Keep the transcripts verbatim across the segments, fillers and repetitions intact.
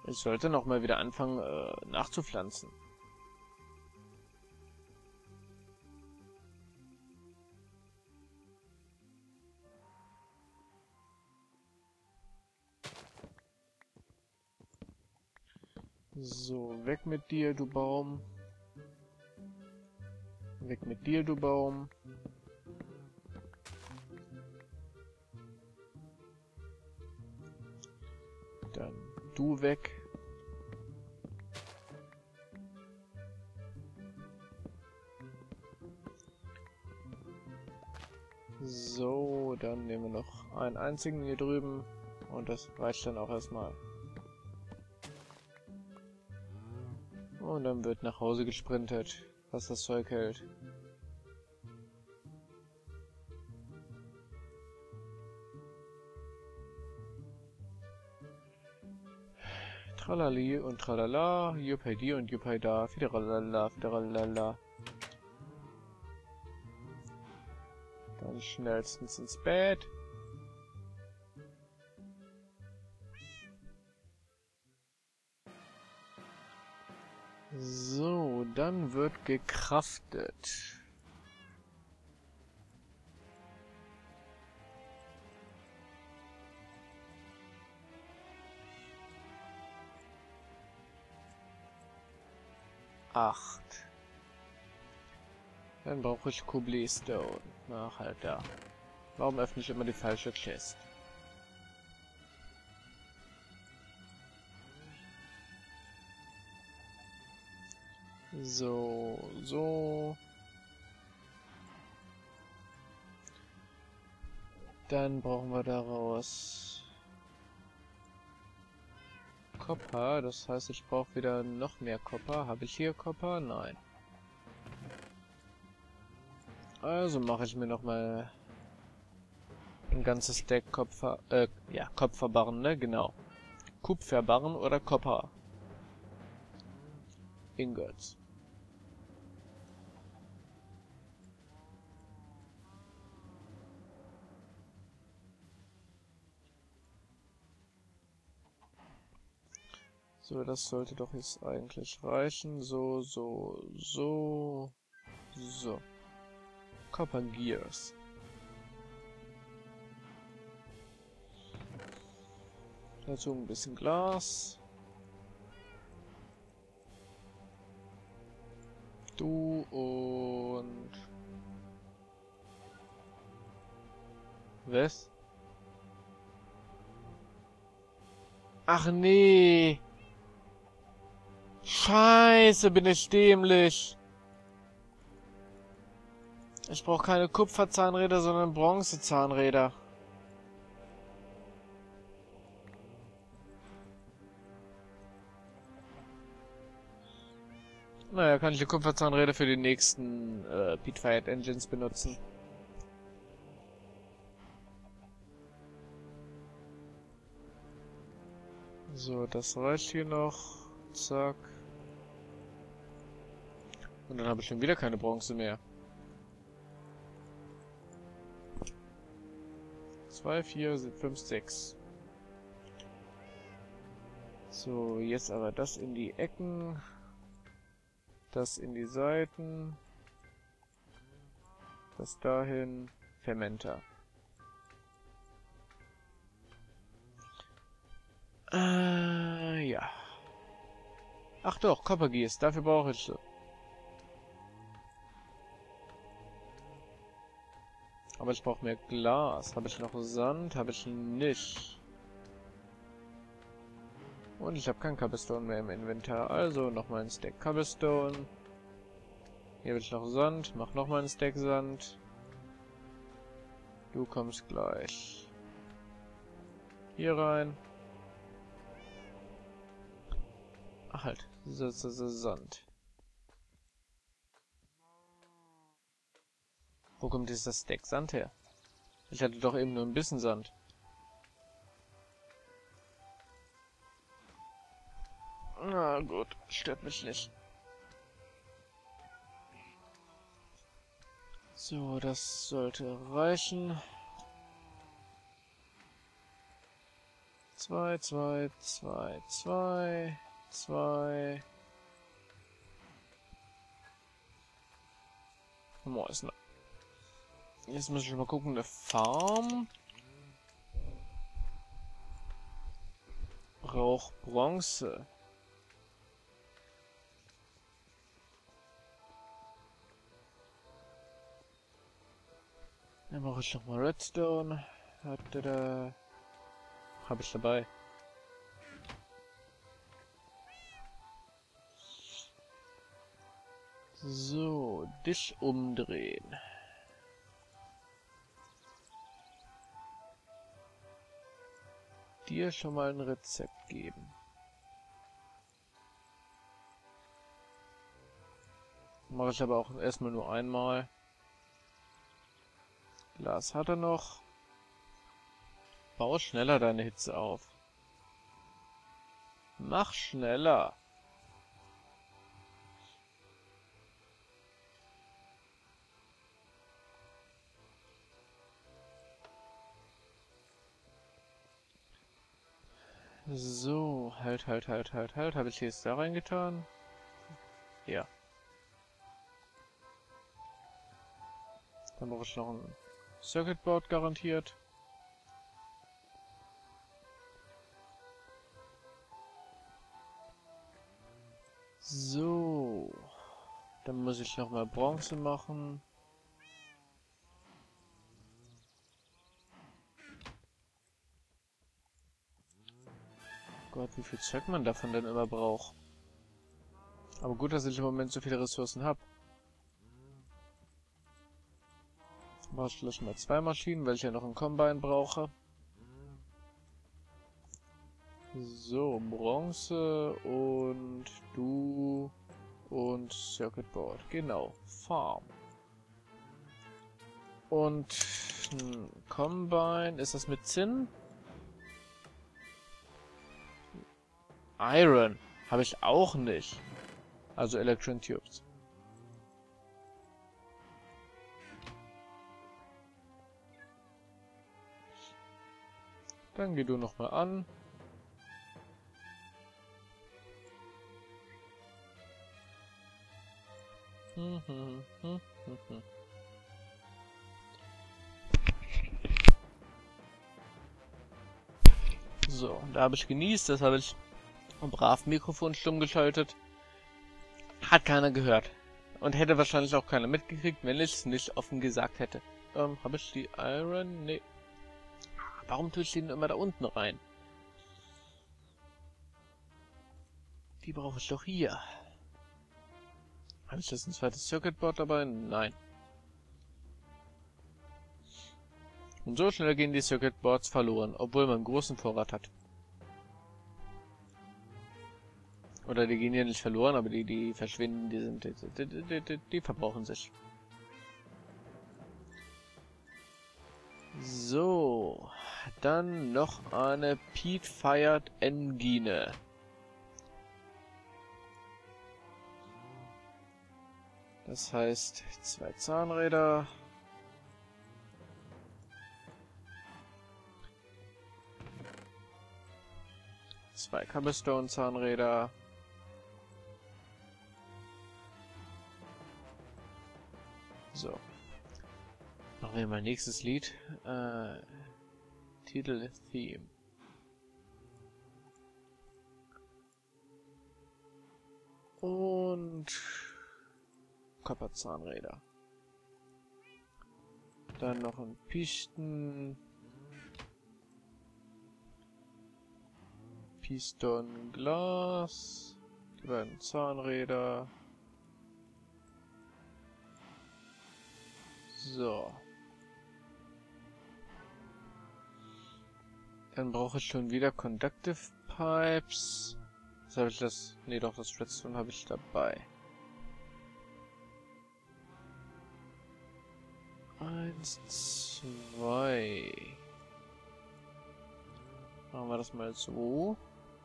Ich sollte noch mal wieder anfangen, äh, nachzupflanzen. So, weg mit dir, du Baum. Weg mit dir, du Baum. Dann du weg. So, dann nehmen wir noch einen einzigen hier drüben. Und das reicht dann auch erstmal. Und dann wird nach Hause gesprintet, was das Zeug hält. Tralali und tralala, juppei die und juppei da, fideralala, fideralala. Dann schnellstens ins Bett. So, dann wird gekraftet. Acht. Dann brauche ich Cobblestone. Ach, halt da. Warum öffne ich immer die falsche Chest? So, so. Dann brauchen wir daraus Copper. Das heißt, ich brauche wieder noch mehr Copper. Habe ich hier Copper? Nein. Also mache ich mir noch mal ein ganzes Stack Kupfer, äh, ja, Kupferbarren, ne? Genau. Kupferbarren oder Copper Ingots. So, das sollte doch jetzt eigentlich reichen. So, so, so, so. Copper Gears. Dazu ein bisschen Glas. Du und... Was? Ach nee! Scheiße, bin ich dämlich! Ich brauche keine Kupferzahnräder, sondern Bronzezahnräder. Naja, kann ich die Kupferzahnräder für die nächsten äh, Pit-Fired Engines benutzen. So, das reicht hier noch. Zack. Und dann habe ich schon wieder keine Bronze mehr. zwei, vier, fünf, sechs. So, jetzt aber das in die Ecken. Das in die Seiten. Das dahin. Fermenter. Äh, ja. Ach doch, Copper Gears, dafür brauche ich sie. Aber ich brauche mehr Glas. Habe ich noch Sand? Habe ich nicht. Und ich habe kein Cobblestone mehr im Inventar. Also nochmal ein Stack Cobblestone. Hier habe ich noch Sand. Mach nochmal ein Stack Sand. Du kommst gleich hier rein. Ach halt. Sand. Wo kommt jetzt das Stack Sand her? Ich hatte doch eben nur ein bisschen Sand. Na gut, stört mich nicht. So, das sollte reichen. Zwei, zwei, zwei, zwei, zwei. Wo ist noch? Jetzt muss ich mal gucken, eine Farm. Braucht Bronze. Dann mache ich nochmal Redstone. Habe ich dabei. So, dich umdrehen. Dir schon mal ein Rezept geben. Mache ich aber auch erstmal nur einmal. Glas hat er noch. Bau schneller deine Hitze auf. Mach schneller. So, halt, halt, halt, halt, halt. Habe ich jetzt da reingetan? Ja. Dann brauche ich noch ein Circuit Board garantiert. So. Dann muss ich noch mal Bronze machen. Gott, wie viel Zeug man davon denn immer braucht. Aber gut, dass ich im Moment so viele Ressourcen habe. Mache ich vielleicht mal zwei Maschinen, weil ich ja noch einen Combine brauche. So, Bronze und du und Circuit Board. Genau, Farm. Und hm, Combine, ist das mit Zinn? Iron habe ich auch nicht. Also Electron Tubes. Dann geh du noch mal an. Hm, hm, hm, hm, hm. So, da habe ich genießt, das habe ich brav Mikrofon stumm geschaltet. Hat keiner gehört. Und hätte wahrscheinlich auch keiner mitgekriegt, wenn ich es nicht offen gesagt hätte. Ähm, habe ich die Iron? Nee. Warum tue ich die denn immer da unten rein? Die brauche ich doch hier. Habe ich das ein zweites Circuit Board dabei? Nein. Und so schnell gehen die Circuit Boards verloren, obwohl man einen großen Vorrat hat. Oder die gehen ja nicht verloren, aber die, die verschwinden, die sind, die, die, die, die verbrauchen sich. So, dann noch eine Peat-Fired Engine. Das heißt, zwei Zahnräder. Zwei Cobblestone-Zahnräder. So. Machen wir mal nächstes Lied. Äh, Titel Theme. Und Kopperzahnräder. Dann noch ein Piston. Piston Glas. Die beiden Zahnräder. So. Dann brauche ich schon wieder Conductive Pipes. Was habe ich das? Nee, doch, das Redstone habe ich dabei. Eins, zwei. Machen wir das mal so.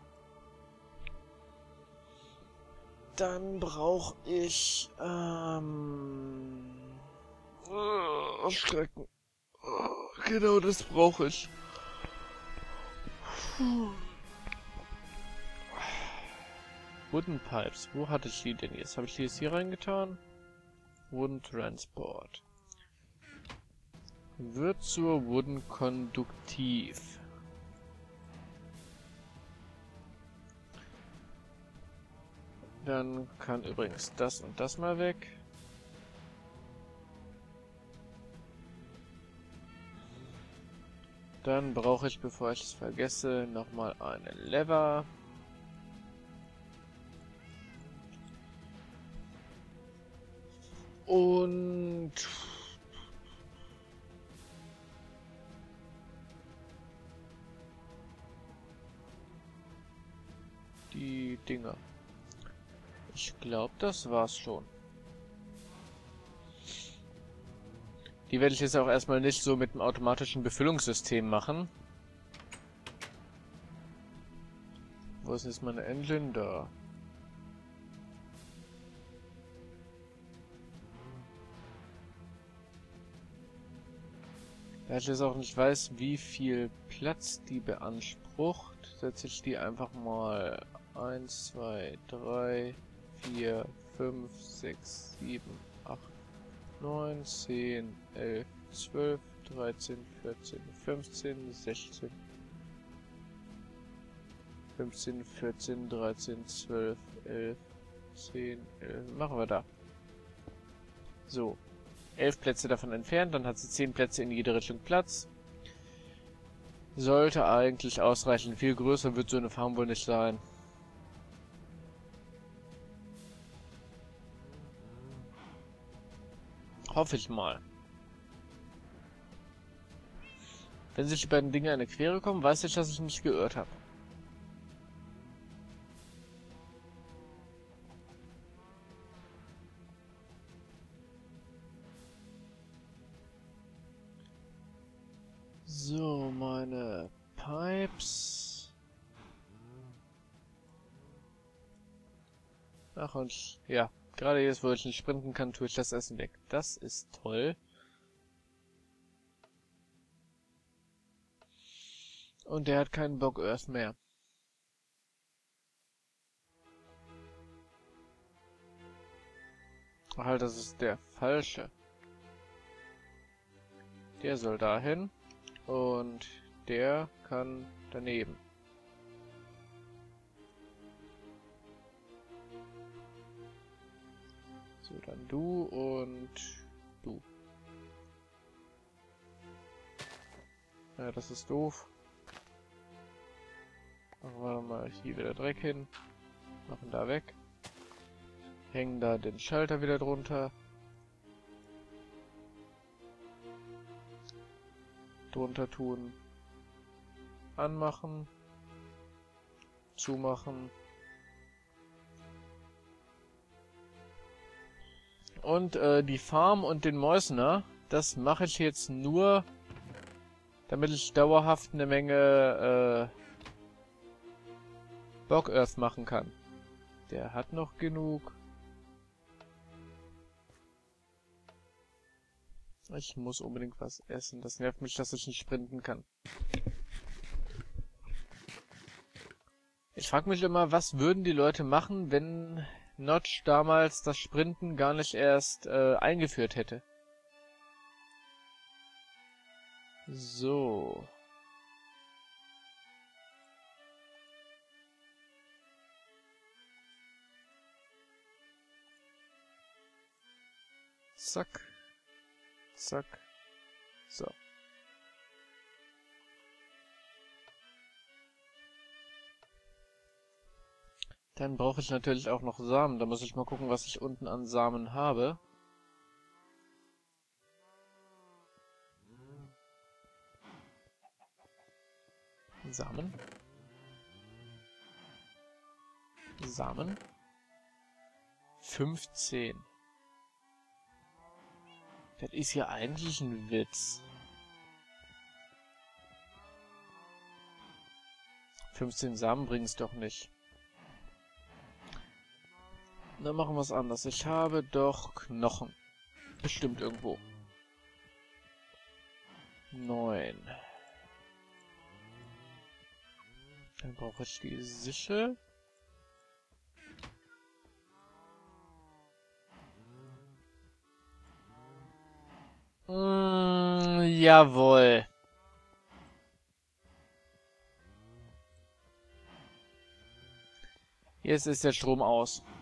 Dann brauche ich ähm oh, Schrecken. Oh, genau, das brauche ich. Wooden Pipes. Wo hatte ich die denn jetzt? Habe ich die jetzt hier reingetan? Wooden Transport. Wird zur Wooden konduktiv. Dann kann übrigens das und das mal weg. Dann brauche ich, bevor ich es vergesse, nochmal eine Lever. Und die Dinger. Ich glaube, das war's schon. Die werde ich jetzt auch erstmal nicht so mit dem automatischen Befüllungssystem machen. Wo ist jetzt meine Engine? Da. Da ich jetzt auch nicht weiß, wie viel Platz die beansprucht, setze ich die einfach mal eins, zwei, drei, vier, fünf, sechs, sieben, acht, neun, zehn, elf, zwölf, dreizehn, vierzehn, fünfzehn, sechzehn, fünfzehn, vierzehn, dreizehn, zwölf, elf, zehn, elf. Machen wir da. So. elf Plätze davon entfernt, dann hat sie zehn Plätze in jede Richtung Platz. Sollte eigentlich ausreichen. Viel größer wird so eine Farm wohl nicht sein. Hoffe ich mal. Wenn sich die beiden Dinge in eine Quere kommen, weiß ich, dass ich mich geirrt habe. So, meine Pipes. Ach, und ja, gerade jetzt, wo ich nicht sprinten kann, tue ich das Essen weg. Das ist toll. Und der hat keinen Bock Earth mehr. Ach, halt, das ist der falsche. Der soll dahin. Und der kann daneben. So, dann du und du. Ja, das ist doof. Machen wir mal hier wieder Dreck hin. Machen da weg. Hängen da den Schalter wieder drunter. Drunter tun. Anmachen. Zumachen. Und äh, die Farm und den Mäusner, das mache ich jetzt nur, damit ich dauerhaft eine Menge äh, Bog Earth machen kann. Der hat noch genug. Ich muss unbedingt was essen. Das nervt mich, dass ich nicht sprinten kann. Ich frage mich immer, was würden die Leute machen, wenn Notch damals das Sprinten gar nicht erst äh, eingeführt hätte. So. Zack. Zack. So. Dann brauche ich natürlich auch noch Samen. Da muss ich mal gucken, was ich unten an Samen habe. Samen. Samen. fünfzehn. Das ist ja eigentlich ein Witz. fünfzehn Samen bringen es doch nicht. Dann machen wir es anders. Ich habe doch Knochen. Bestimmt irgendwo. neun. Dann brauche ich die Sichel. Mm, jawohl. Jetzt ist der Strom aus.